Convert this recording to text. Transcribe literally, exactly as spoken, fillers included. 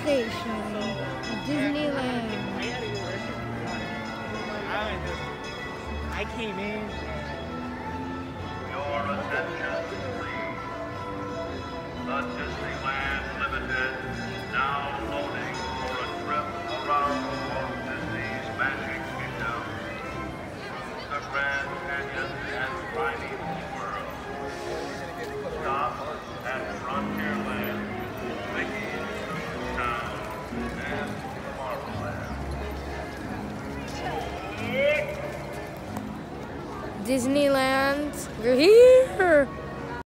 station at Disneyland. I came in. Your attention, please. The Disneyland Limited now loading for a trip around Walt Disney's Magic Kingdom, the Grand Canyon and Primeval World. Stop at Frontierland, Mickey's Town, and Tomorrowland. Disneyland, we're here!